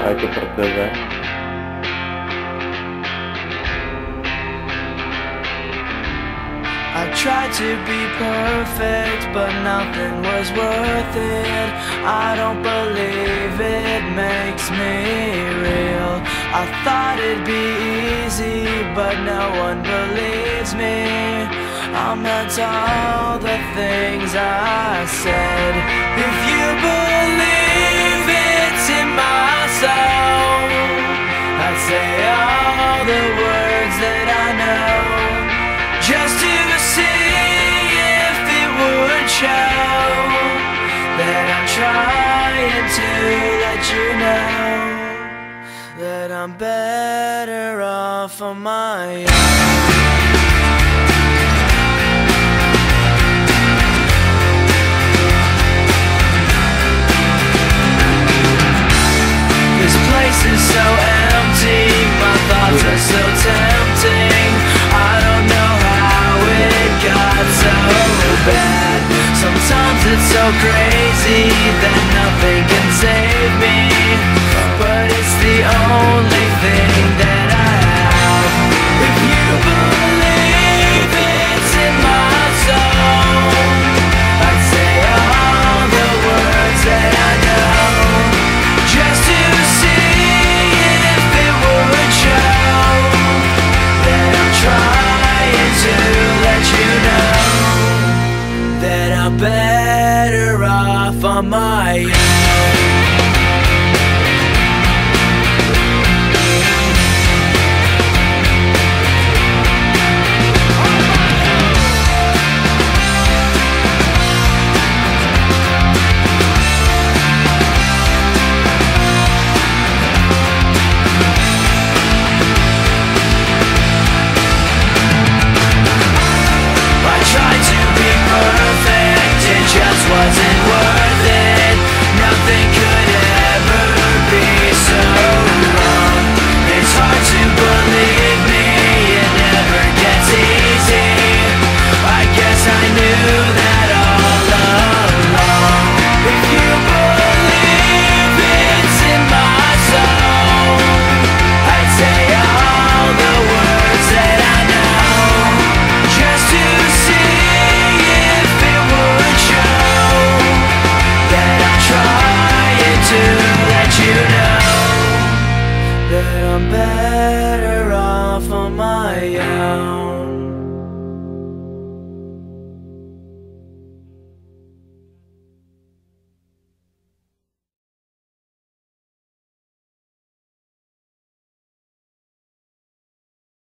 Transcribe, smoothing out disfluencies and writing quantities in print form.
itu berbeda. I tried to be perfect, but nothing was worth it. I don't believe it makes me real. I thought it'd be easy, but no one believes me. I meant all the things I said. If you believe it's in my soul, I'd say all the words that I know, just to see if it would show that I'm trying to let you know that I'm better off on my own. This place is so empty, my thoughts are so tempting. I don't know how it got so bad. Sometimes it's so crazy that nothing can save me, but it's the only thing that I have. If you believe it's in my soul, I'd say all the words that I know, just to see if it would show that I'm trying to let you know that I'm better off on my own.